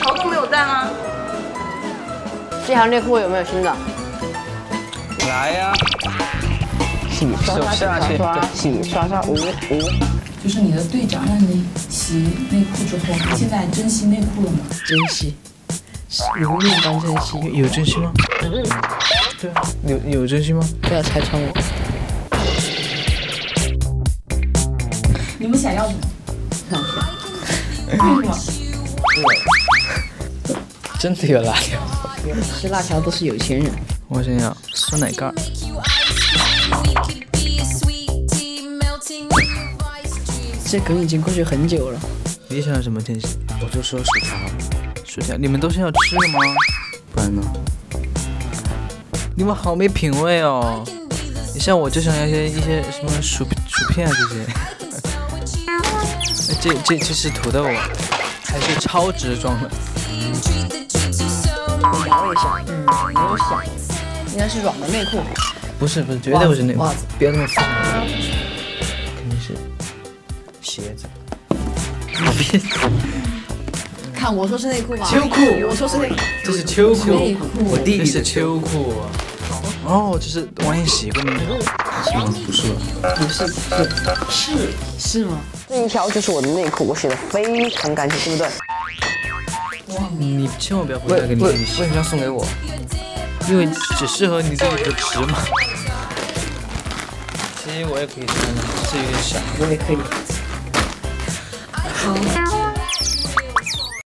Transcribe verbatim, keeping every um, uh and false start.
潮都没有带吗？ 这条内裤有没有新的？ 来呀！ 洗刷刷洗刷刷洗刷刷，无无。 就是你的队长让你洗内裤之后，你现在珍惜内裤了吗？ 珍惜，如命般珍惜。 有珍惜吗？对啊，有有珍惜吗？ 不要拆穿我。 你们想要什么？ 看一下。 为什么？ 真的有辣条？ 吃辣条都是有钱人。 我想要酸奶盖。 这梗已经过去很久了。 你想要什么珍惜？我就说薯条。薯条，你们都是要吃的吗？不然呢？你们好没品味哦！你像我就想要一些一些什么薯薯片啊这些。这这这是土豆啊，还是超值装的？ 我摇了一下，嗯，没有响，应该是软的内裤。 不是不是，绝对不是内裤。 袜子， 不要这么复杂。肯定是鞋子。 看我说是内裤吧。 秋裤， 我说是内裤。 这是秋裤。 内裤， 我弟弟是秋裤。哦，这是王彦喜过那条。是吗？不是吧？ 不是，不是，是是吗？ 这一条就是我的内裤，我洗的非常干净，对不对？ 你千万不要回来跟你弟弟洗。为什么要送给我？因为只适合你自己的尺码。其实我也可以穿的，是有点小。 我也可以。 好。